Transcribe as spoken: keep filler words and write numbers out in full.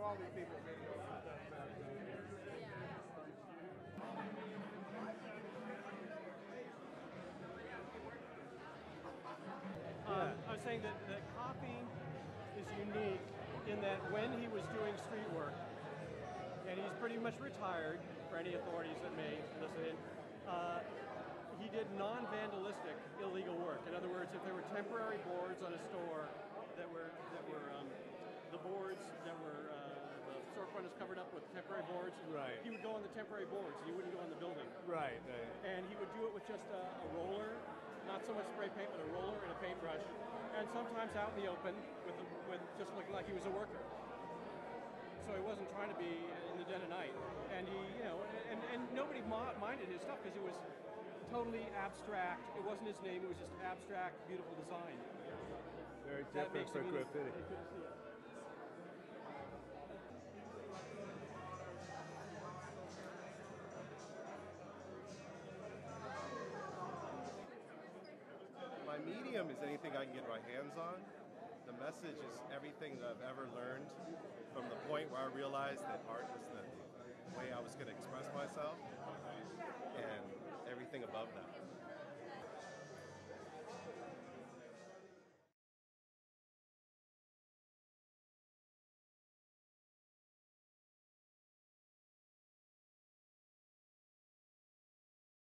all these people are getting over stuff back then. Um, I was saying that, that Coffey is unique in that when he was doing street work, and he's pretty much retired for any authorities that may listen in, uh, he did non-vandalistic illegal work. In other words, if there were temporary boards on a store that were that were um, the boards that were uh, the storefront is covered up with temporary boards, Right. he would go on the temporary boards. He wouldn't go on the building. Right, right. And he would do it with just a, a roller, not so much spray paint, but a roller and a paintbrush, and sometimes out in the open with a, with just looking like he was a worker. So he wasn't trying to be in the dead of night, and he, you know, and, and nobody minded his stuff because it was totally abstract. It wasn't his name; it was just abstract, beautiful design. Very That different makes for him unique. graffiti. They couldn't see it. My medium is anything I can get my hands on. The message is everything that I've ever learned from the point where I realized that art was the way I was going to express myself and everything above that.